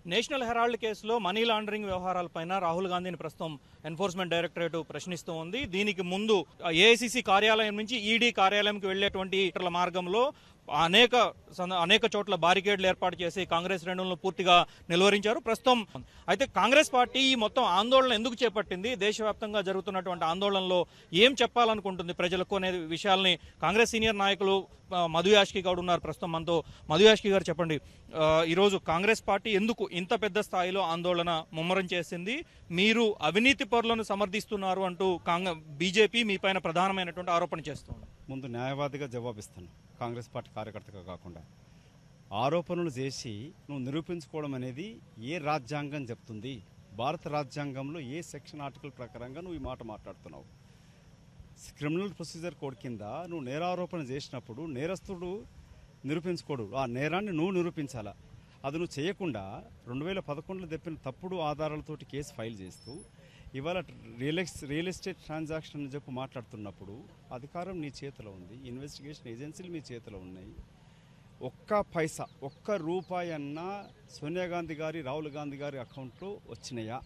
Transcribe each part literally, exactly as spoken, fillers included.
National Herald కేసులో money laundering వ్యవహారాలపైన రాహుల్ గాంధీని ప్రస్తుతం ఎన్ఫోర్స్మెంట్ డైరెక్టరేట్ ప్రశ్నిస్తూ ఉంది. దీనికి ముందు ఏఐసిసి కార్యాలయం నుంచి ఈడీ కార్యాలయంకి వెళ్లేటువంటి మార్గంలో అనేక అనేక చోట్ల బారికేడ్లు ఏర్పాటు చేసి కాంగ్రెస్ శ్రేణులను పూర్తిగా నిలువరించారు. ప్రస్తుతం అయితే కాంగ్రెస్ పార్టీ ఈ మొత్తం ఆందోళన ఎందుకు చేపట్టింది, దేశవ్యాప్తంగా జరుగుతున్నటువంటి ఆందోళనలో ఏం చెప్పాలనుకుంటుంది ప్రజలకు అనే విషయాల్ని కాంగ్రెస్ సీనియర్ నాయకులు మధు యాష్కి గౌడ్ ఉన్నారు ప్రస్తుతం మనతో. మధు యాష్కి గారు చెప్పండి, ఈరోజు కాంగ్రెస్ పార్టీ ఎందుకు ఇంత పెద్ద స్థాయిలో ఆందోళన ముమ్మరం చేసింది? మీరు అవినీతి పరులను సమర్థిస్తున్నారు అంటూ కాంగ్రెస్ బీజేపీ మీ పైన ప్రధానమైనటువంటి ఆరోపణ చేస్తుంది. ముందు న్యాయవాదిగా జవాబిస్తాను, కాంగ్రెస్ పార్టీ కార్యకర్తగా కాకుండా. ఆరోపణలు చేసి నువ్వు నిరూపించుకోవడం అనేది ఏ రాజ్యాంగం చెప్తుంది? భారత రాజ్యాంగంలో ఏ సెక్షన్ ఆర్టికల్ ప్రకారంగా నువ్వు ఈ మాట మాట్లాడుతున్నావు? క్రిమినల్ ప్రొసీజర్ కోడ్ కింద నువ్వు నేరారోపణ చేసినప్పుడు నేరస్తుడు నిరూపించుకోడు, ఆ నేరాన్ని నువ్వు నిరూపించాలా. అది నువ్వు చేయకుండా రెండు వేల పదకొండులో తెప్పిన తప్పుడు ఆధారాలతోటి కేసు ఫైల్ చేస్తూ ఇవాళ రియల్ రియల్ ఎస్టేట్ ట్రాన్సాక్షన్ అని చెప్పి మాట్లాడుతున్నప్పుడు అధికారం నీ చేతిలో ఉంది, ఇన్వెస్టిగేషన్ ఏజెన్సీలు మీ చేతిలో ఉన్నాయి. ఒక్క పైసా ఒక్క రూపాయి అన్నా సోనియా గాంధీ గారి రాహుల్ గాంధీ గారి అకౌంట్లో వచ్చినాయా?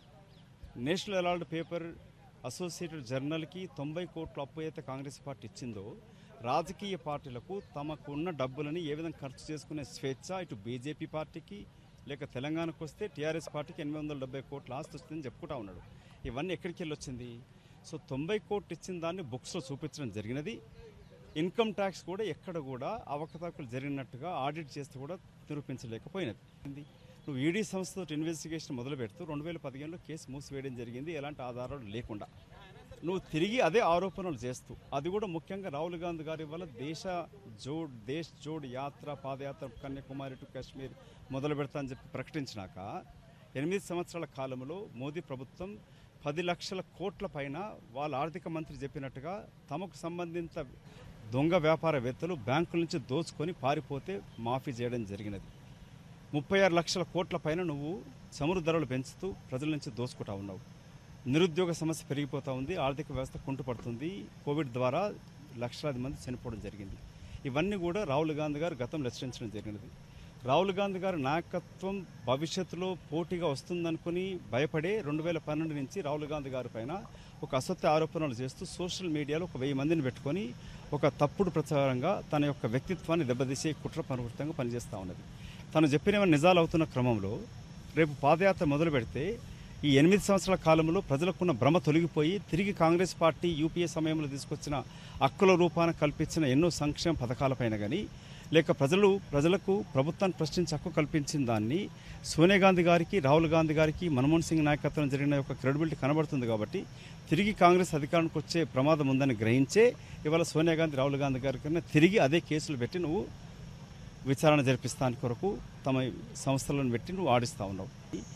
నేషనల్ హెరాల్డ్ పేపర్ అసోసియేటెడ్ జర్నల్కి తొంభై కోట్ల అప్పు అయితే కాంగ్రెస్ పార్టీ ఇచ్చిందో, రాజకీయ పార్టీలకు తమకు ఉన్న డబ్బులని ఏ విధంగా ఖర్చు చేసుకునే స్వేచ్ఛ ఇటు బీజేపీ పార్టీకి లేక తెలంగాణకు వస్తే టీఆర్ఎస్ పార్టీకి ఎనిమిది వందల డెబ్బై కోట్ల ఆస్తి వచ్చిందని చెప్పుకుంటా ఉన్నాడు. ఇవన్నీ ఎక్కడికి వెళ్ళి వచ్చింది? సో తొంభై కోట్లు ఇచ్చిన దాన్ని బుక్స్లో చూపించడం జరిగినది. ఇన్కమ్ ట్యాక్స్ కూడా ఎక్కడ కూడా అవకతవకలు జరిగినట్టుగా ఆడిట్ చేస్తే కూడా నిరూపించలేకపోయినది. నువ్వు ఈడీ సంస్థతో ఇన్వెస్టిగేషన్ మొదలు పెడుతూ రెండు వేల పదిహేనులో కేసు మూసివేయడం జరిగింది, ఎలాంటి ఆధారాలు లేకుండా. నువ్వు తిరిగి అదే ఆరోపణలు చేస్తూ, అది కూడా ముఖ్యంగా రాహుల్ గాంధీ గారి వల్ల దేశ జోడ్ దేశ్ జోడ్ యాత్ర పాదయాత్ర కన్యాకుమారి టు కాశ్మీర్ మొదలు పెడతా అని చెప్పి ప్రకటించినాక ఎనిమిది సంవత్సరాల కాలంలో మోదీ ప్రభుత్వం పది లక్షల కోట్ల పైన వాళ్ళ ఆర్థిక మంత్రి చెప్పినట్టుగా తమకు సంబంధించిన దొంగ వ్యాపారవేత్తలు బ్యాంకుల నుంచి దోచుకొని పారిపోతే మాఫీ చేయడం జరిగినది. ముప్పై ఆరు లక్షల కోట్ల పైన నువ్వు చమురు ధరలు పెంచుతూ ప్రజల నుంచి దోచుకుంటా ఉన్నావు. నిరుద్యోగ సమస్య పెరిగిపోతూ ఉంది, ఆర్థిక వ్యవస్థ కుంటుపడుతుంది, కోవిడ్ ద్వారా లక్షలాది మంది చనిపోవడం జరిగింది. ఇవన్నీ కూడా రాహుల్ గాంధీ గారు గతంలో హెచ్చరించడం జరిగినది. రాహుల్ గాంధీ గారి నాయకత్వం భవిష్యత్తులో పోటీగా వస్తుందనుకుని భయపడే రెండు వేల పన్నెండు నుంచి రాహుల్ గాంధీ గారి పైన ఒక అసత్య ఆరోపణలు చేస్తూ సోషల్ మీడియాలో ఒక వెయ్యి మందిని పెట్టుకొని ఒక తప్పుడు ప్రచారంగా తన యొక్క వ్యక్తిత్వాన్ని దెబ్బతీసే కుట్ర ప్రవృత్తంగా పనిచేస్తూ ఉన్నది. తను చెప్పినవన్నీ నిజాలు అవుతున్న క్రమంలో రేపు పాదయాత్ర మొదలు పెడితే ఈ ఎనిమిది సంవత్సరాల కాలంలో ప్రజలకున్న భ్రమ తొలగిపోయి తిరిగి కాంగ్రెస్ పార్టీ యూపీఏ సమయంలో తీసుకొచ్చిన హక్కుల రూపాన కల్పించిన ఎన్నో సంక్షేమ పథకాలపైన కానీ లేక ప్రజలు ప్రజలకు ప్రభుత్వాన్ని ప్రశ్నించి హక్కు కల్పించిన దాన్ని సోనియా గాంధీ గారికి రాహుల్ గాంధీ గారికి మన్మోహన్ సింగ్ నాయకత్వం జరిగిన యొక్క క్రెడిబిలిటీ కనబడుతుంది. కాబట్టి తిరిగి కాంగ్రెస్ అధికారానికి వచ్చే ప్రమాదం ఉందని గ్రహించే ఇవాళ సోనియా గాంధీ రాహుల్ గాంధీ గారి కన్నా తిరిగి అదే కేసులు పెట్టి నువ్వు విచారణ జరిపిస్తానికి కొరకు తమ సంస్థలను పెట్టి నువ్వు ఆడిస్తూ ఉన్నావు.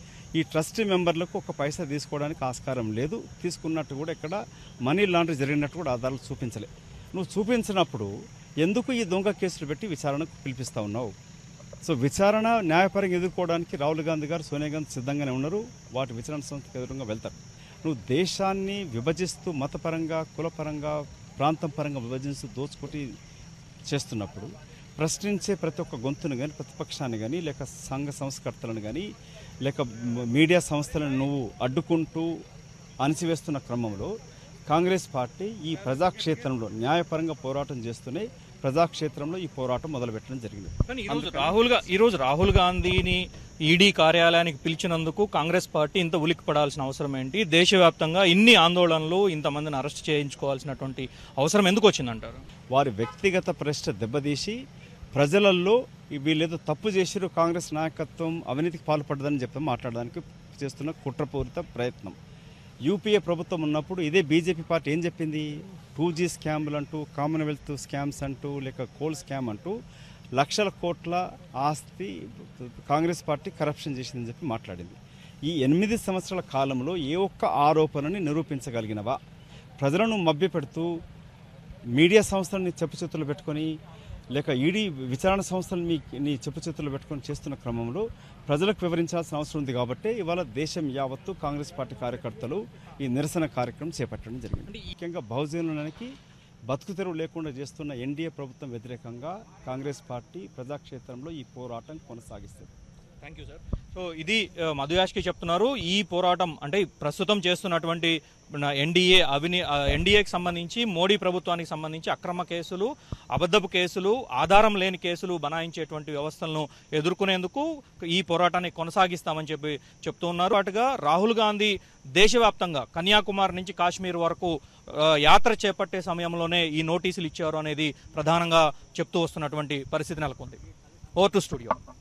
ఈ ట్రస్టీ మెంబర్లకు ఒక పైసా తీసుకోవడానికి ఆస్కారం లేదు, తీసుకున్నట్టు కూడా ఇక్కడ మనీ లాండరింగ్ జరిగినట్టు కూడా ఆధారాలు చూపించలే. నువ్వు చూపించినప్పుడు ఎందుకు ఈ దొంగ కేసులు పెట్టి విచారణకు పిలిపిస్తూ ఉన్నావు? సో విచారణ న్యాయపరంగా ఎదుర్కోవడానికి రాహుల్ గాంధీ గారు సోనియా గాంధీ సిద్ధంగానే ఉన్నారు, వాటి విచారణ సంస్థకు ఎదురుగా వెళ్తారు. నువ్వు దేశాన్ని విభజిస్తూ మతపరంగా కులపరంగా ప్రాంతం పరంగా విభజిస్తూ దోచుకుంటూ చేస్తున్నప్పుడు ప్రశ్నించే ప్రతి ఒక్క గొంతును కానీ ప్రతిపక్షాన్ని కానీ లేక సంఘ సంస్కర్తలను కానీ లేక మీడియా సంస్థలను నువ్వు అడ్డుకుంటూ అణిచివేస్తున్న క్రమంలో కాంగ్రెస్ పార్టీ ఈ ప్రజాక్షేత్రంలో న్యాయపరంగా పోరాటం చేస్తూనే ప్రజాక్షేత్రంలో ఈ పోరాటం మొదలుపెట్టడం జరిగింది. కానీ ఈరోజు రాహుల్ ఈరోజు రాహుల్ గాంధీని ఈడీ కార్యాలయానికి పిలిచినందుకు కాంగ్రెస్ పార్టీ ఇంత ఉలిక్కి పడాల్సిన అవసరం ఏంటి? దేశవ్యాప్తంగా ఇన్ని ఆందోళనలు ఇంతమందిని అరెస్ట్ చేయించుకోవాల్సినటువంటి అవసరం ఎందుకు వచ్చిందంటారు? వారి వ్యక్తిగత ప్రశ్న దెబ్బతీసి ప్రజలలో వీళ్ళేదో తప్పు చేసిరు, కాంగ్రెస్ నాయకత్వం అవినీతికి పాల్పడ్డదని చెప్పి మాట్లాడడానికి చేస్తున్న కుట్రపూరిత ప్రయత్నం. యూపీఏ ప్రభుత్వం ఉన్నప్పుడు ఇదే బీజేపీ పార్టీ ఏం చెప్పింది? టూ జీ స్కామ్లు అంటూ, కామన్వెల్త్ స్కామ్స్ అంటూ, లేక కోల్ స్కామ్ అంటూ లక్షల కోట్ల ఆస్తి కాంగ్రెస్ పార్టీ కరప్షన్ చేసిందని చెప్పి మాట్లాడింది. ఈ ఎనిమిది సంవత్సరాల కాలంలో ఏ ఒక్క ఆరోపణని నిరూపించగలిగినవా? ప్రజలను మభ్యపెడుతూ మీడియా సంస్థలని చెప్పు చేతులు పెట్టుకొని లేక ఈడీ విచారణ సంస్థలు మీ నీ చెప్పు చేతుల్లో పెట్టుకొని చేస్తున్న క్రమంలో ప్రజలకు వివరించాల్సిన అవసరం ఉంది. కాబట్టి ఇవాళ దేశం యావత్తు కాంగ్రెస్ పార్టీ కార్యకర్తలు ఈ నిరసన కార్యక్రమం చేపట్టడం జరిగింది. ముఖ్యంగా బహుజనులకి బతుకు తెరువు లేకుండా చేస్తున్న ఎన్డీఏ ప్రభుత్వం వ్యతిరేకంగా కాంగ్రెస్ పార్టీ ప్రజాక్షేత్రంలో ఈ పోరాటం కొనసాగిస్తుంది. Thank you sir. సో ఇది ఆ, మధు యాష్కి చెప్తున్నారు. ఈ పోరాటం అంటే ప్రస్తుతం చేస్తున్నటువంటి ఎన్డీఏ అవిని ఎన్డీఏకి సంబంధించి మోడీ ప్రభుత్వానికి సంబంధించి అక్రమ కేసులు, అబద్ధపు కేసులు, ఆధారం లేని కేసులు బనాయించేటువంటి వ్యవస్థలను ఎదుర్కొనేందుకు ఈ పోరాటాన్ని కొనసాగిస్తామని చెప్పి చెప్తూ ఉన్నారు. అటుగా రాహుల్ గాంధీ దేశవ్యాప్తంగా కన్యాకుమారి నుంచి కాశ్మీర్ వరకు ఆ, యాత్ర చేపట్టే సమయంలోనే ఈ నోటీసులు ఇచ్చారు అనేది ప్రధానంగా చెప్తూ వస్తున్నటువంటి పరిస్థితి నెలకొంది. Over to studio.